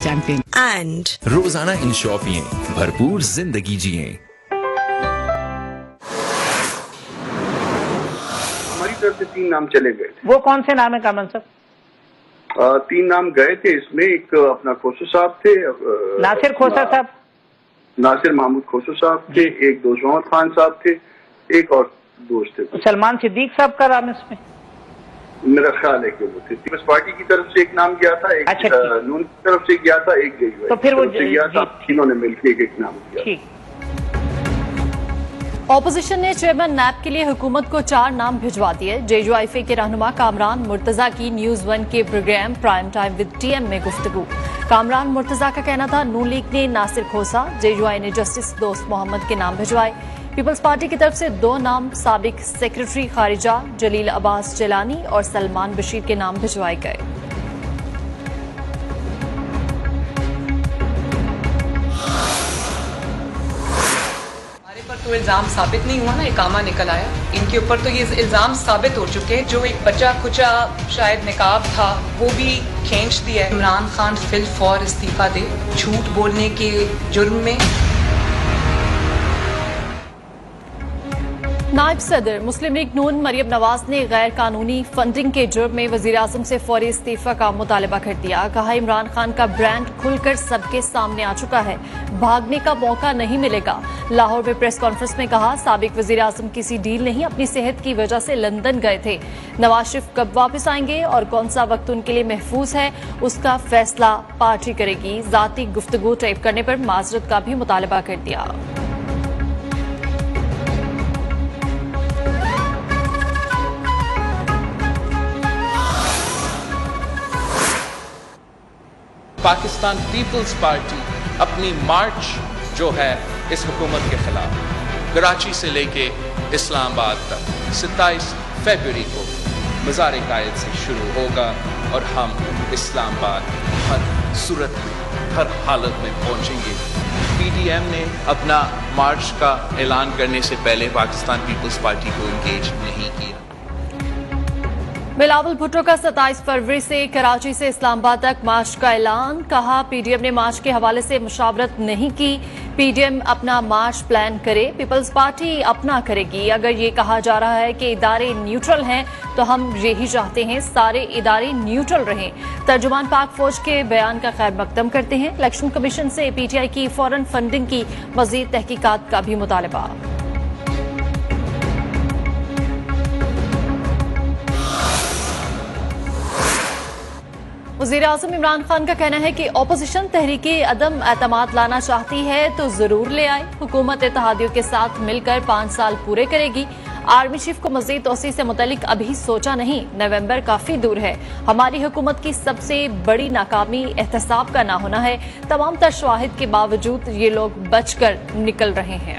Champion and रोजाना ensure पिएं, भरपूर जिंदगी जिएं। हमारी तरफ से 3 नाम चले गए थे। वो कौन से नाम है कामन साहब? 3 नाम गए थे इसमें। एक अपना खोसू साहब थे, नासिर खोसा साहब, नासिर महमूद खोसू साहब थे, एक दोस्त मोहम्मद खान साहब थे, एक और दोस्त थे सलमान सिद्दीक साहब का नाम इसमें मेरा ख्याल है कि वो थे। पीपल्स पार्टी की तरफ से एक नाम गया था, एक अच्छा, नून की तरफ से गया था, एक तो फिर वो गया था। तीनों ने मिलकर एक नाम किया। ठीक। ऑपोजिशन ने चेयरमैन नैब के लिए हुकूमत को 4 नाम भिजवा दिए। जेयूआईफे के रहनुमा कामरान मुर्तजा की न्यूज 1 के program prime time with TM में गुफ्तगू। कामरान मुर्तजा का कहना था नून लीग ने नासिर खोसा, जेयूआई ने जस्टिस दोस्त मोहम्मद के नाम भिजवाए। पीपल्स पार्टी की तरफ से 2 नाम साबिक सेक्रेटरी खारिजा जलील अब्बास जिलानी और सलमान बशीर के नाम भिजवाए गए। तो इल्जाम साबित नहीं हुआ ना, इकामा निकल आया। इनके ऊपर तो ये इल्जाम साबित हो चुके हैं। जो एक बचा कुचा शायद निकाब था वो भी खींच दिया है। इमरान खान फिल फॉर इस्तीफा दे, झूठ बोलने के जुर्म में। नायब सदर मुस्लिम लीग नून मरियम नवाज ने गैर कानूनी फंडिंग के जुर्म में वजीर आजम से फौरी इस्तीफा का मुतालबा कर दिया। कहा इमरान खान का ब्रांड खुलकर सबके सामने आ चुका है, भागने का मौका नहीं मिलेगा। लाहौर में प्रेस कॉन्फ्रेंस में कहा साबिक वजीर आजम किसी डील नहीं, अपनी सेहत की वजह से लंदन गए थे। नवाज शरीफ कब वापस आएंगे और कौन सा वक्त उनके लिए महफूज है उसका फैसला पार्टी करेगी। जाती गुफ्तगू टेप करने पर माजरत का भी मुतालबा कर दिया। पाकिस्तान पीपल्स पार्टी अपनी मार्च जो है इस हुकूमत के खिलाफ कराची से लेके इस्लामाबाद तक 27 फरवरी को मज़ार कायद से शुरू होगा और हम इस्लामाबाद हर सूरत में हर हालत में पहुंचेंगे। पीडीएम ने अपना मार्च का ऐलान करने से पहले पाकिस्तान पीपल्स पार्टी को इंगेज नहीं किया। बिलावल भुट्टो का 27 फरवरी से कराची से इस्लामाबाद तक मार्च का ऐलान। कहा पीडीएम ने मार्च के हवाले से मुशावरत नहीं की, पीडीएम अपना मार्च प्लान करे, पीपल्स पार्टी अपना करेगी। अगर ये कहा जा रहा है कि इदारे न्यूट्रल हैं तो हम यही चाहते हैं सारे इदारे न्यूट्रल रहें। तर्जुमान पाक फौज के बयान का खैर मकदम करते हैं। इलेक्शन कमीशन से पीटीआई की फौरन फंडिंग की मजीद तहकीकात का भी मुतालबा। वज़ीर आज़म इमरान खान का कहना है कि ऑपोजिशन तहरीके अदम एतमाद लाना चाहती है तो जरूर ले आए, हुकूमत इत्तेहादियों के साथ मिलकर 5 साल पूरे करेगी। आर्मी चीफ को मजीद तोसी से मुतलिक अभी सोचा नहीं, नवंबर काफी दूर है। हमारी हुकूमत की सबसे बड़ी नाकामी एहतसाब का ना होना है। तमाम तर शवाहिद के बावजूद ये लोग बचकर निकल रहे हैं।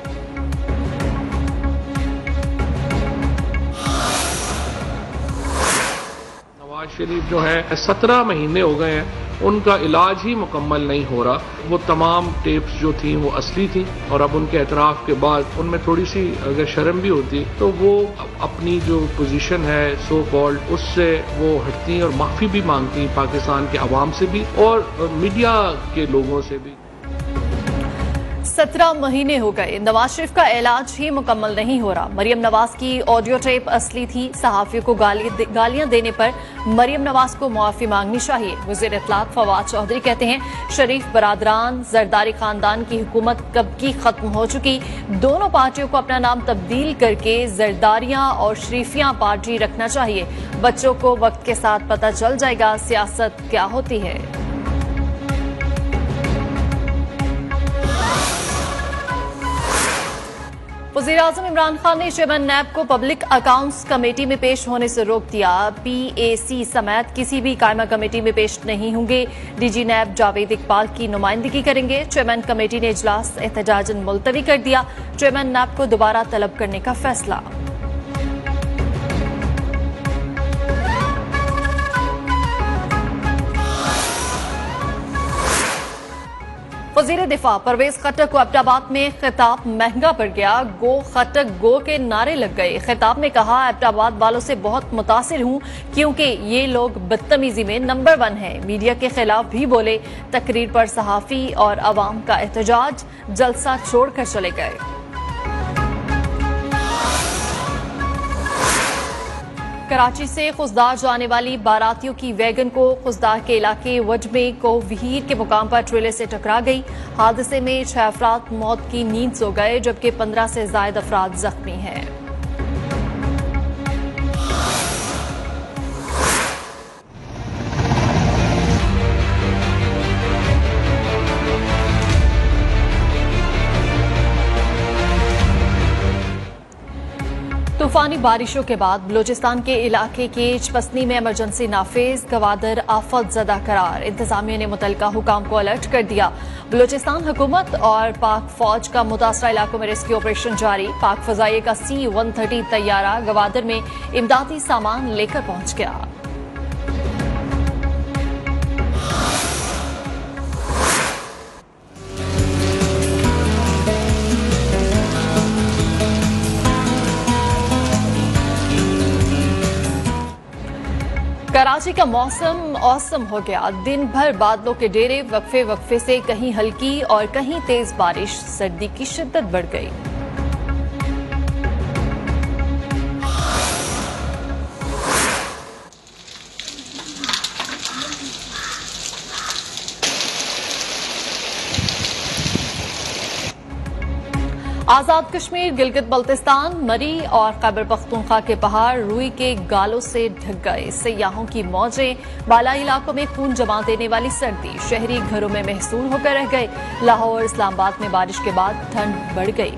शरीफ जो है 17 महीने हो गए हैं, उनका इलाज ही मुकम्मल नहीं हो रहा। वो तमाम टेप्स जो थी वो असली थी और अब उनके एतराफ़ के बाद उनमें थोड़ी सी अगर शर्म भी होती तो वो अपनी जो पोजीशन है सो कॉल्ड उससे वो हटती और माफ़ी भी मांगती पाकिस्तान के अवाम से भी और मीडिया के लोगों से भी। 17 महीने हो गए, नवाज शरीफ का इलाज ही मुकम्मल नहीं हो रहा। मरियम नवाज की ऑडियो टेप असली थी, सहाफियों को गालियां देने पर मरियम नवाज को मुआफी मांगनी चाहिए। वज़ीर इत्तलात फवाद चौधरी कहते हैं शरीफ बरादरान जरदारी खानदान की हुकूमत कब की खत्म हो चुकी। दोनों पार्टियों को अपना नाम तब्दील करके जरदारियां और शरीफियां पार्टी रखना चाहिए। बच्चों को वक्त के साथ पता चल जाएगा सियासत क्या होती है। वज़ीर आज़म इमरान खान ने चेयरमैन नैब को पब्लिक अकाउंट्स कमेटी में पेश होने से रोक दिया। पीएसी समेत किसी भी कायमा कमेटी में पेश नहीं होंगे। डीजी नैब जावेद इकबाल की नुमाइंदगी करेंगे। चेयरमैन कमेटी ने इजलास एहतजाजन मुलतवी कर दिया। चेयरमैन नैब को दोबारा तलब करने का फैसला। वजीर दिफा परवेज खट्टर को एबटाबाद में खिताब महंगा पड़ गया। गो खट्टर गो के नारे लग गए। खिताब में कहा, एबटाबाद वालों से बहुत मुतासिर हूं क्योंकि ये लोग बदतमीजी में नंबर 1 है। मीडिया के खिलाफ भी बोले। तकरीर पर सहाफी और अवाम का एहतजाज, जलसा छोड़कर चले गए। कराची से खुजदार जाने वाली बारातियों की वैगन को खुजदार के इलाके वज में कोवहीर के मुकाम पर ट्रेलर से टकरा गई। हादसे में 6 अफराद मौत की नींद सो गए जबकि 15 से ज्यादा अफराद जख्मी हैं। तूफानी बारिशों के बाद बलूचिस्तान के इलाके के चपसनी में इमरजेंसी नाफिज। गवादर आफत ज़दा करार। इंतजामिया ने मुतल्लिका हुकाम को अलर्ट कर दिया। बलूचिस्तान हुकूमत और पाक फौज का मुतासरा इलाकों में रेस्क्यू ऑपरेशन जारी। पाक फजाइये का C-130 तैयारा गवादर में इमदादी सामान लेकर पहुंच गया। कराची का मौसम औसम हो गया। दिन भर बादलों के डेरे, वक्फे वक्फे से कहीं हल्की और कहीं तेज बारिश। सर्दी की शिद्दत बढ़ गई। आजाद कश्मीर, गिलगित बल्तिस्तान, मरी और खैबर पख्तूनख्वा के पहाड़ रुई के गालों से ढक गए। सयाहों की मौजें, बालाई इलाकों में खून जमा देने वाली सर्दी। शहरी घरों में महसूर होकर रह गए। लाहौर, इस्लामाबाद में बारिश के बाद ठंड बढ़ गई।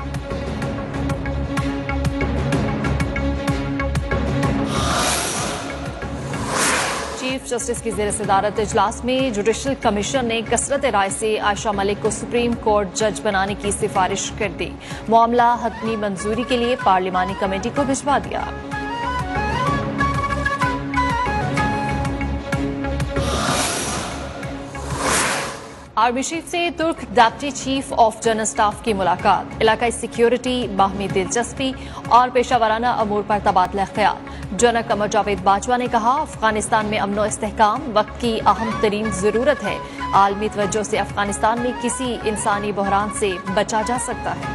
चीफ जस्टिस की ज़ेर सदारत इजलास में जुडिशल कमीशन ने कसरत राय से आयशा मलिक को सुप्रीम कोर्ट जज बनाने की सिफारिश कर दी। मामला हतमी मंजूरी के लिए पार्लिमानी कमेटी को भिजवा दिया। आर्मी चीफ से तुर्क deputy chief of general staff की मुलाकात। इलाकाई सिक्योरिटी, बाहमी दिलचस्पी और पेशावराना अमूर पर तबादला ख्याल। जनरल कमर जावेद बाजवा ने कहा, अफगानिस्तान में अमन और इस्तेहकाम वक्त की अहम तरीन जरूरत है। आलमी तवज्जो से अफगानिस्तान में किसी इंसानी बहरान से बचा जा सकता है।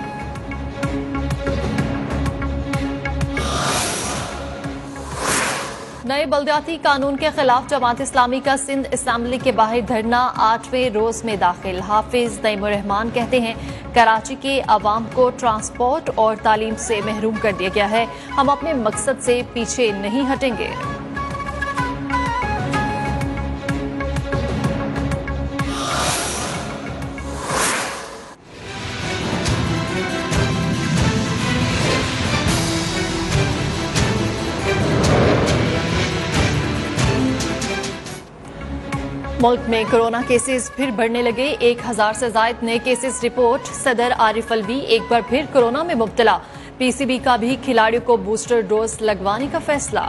नए बल्दियाती कानून के खिलाफ जमात इस्लामी का सिंध असेंबली के बाहर धरना 8वें रोज में दाखिल। हाफिज नईमुर रहमान कहते हैं, कराची के अवाम को ट्रांसपोर्ट और तालीम से महरूम कर दिया गया है। हम अपने मकसद से पीछे नहीं हटेंगे। मुल्क में कोरोना केसेस फिर बढ़ने लगे। 1000 से ज्यादा नए केसेस रिपोर्ट। सदर आरिफ अलवी एक बार फिर कोरोना में मुब्तला। पीसीबी का भी खिलाड़ियों को बूस्टर डोज लगवाने का फैसला।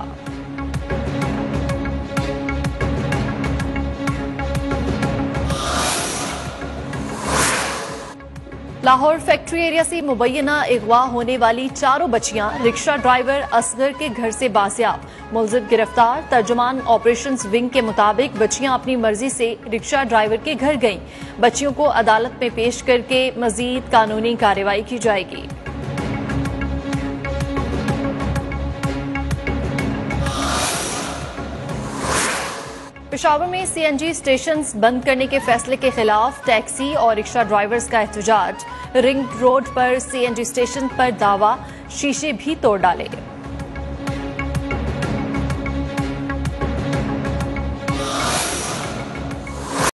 लाहौर फैक्ट्री एरिया से मुबैना अगवा होने वाली 4 बच्चियां रिक्शा ड्राइवर असगर के घर से बाजियाब। मुलजिम गिरफ्तार। तर्जुमान ऑपरेशंस विंग के मुताबिक बच्चियां अपनी मर्जी से रिक्शा ड्राइवर के घर गईं। बच्चियों को अदालत में पेश करके मजीद कानूनी कार्रवाई की जाएगी। पेशावर में सीएनजी स्टेशंस बंद करने के फैसले के खिलाफ टैक्सी और रिक्शा ड्राइवर्स का एहतजाज। रिंग रोड पर सीएनजी स्टेशन पर दावा, शीशे भी तोड़ डाले।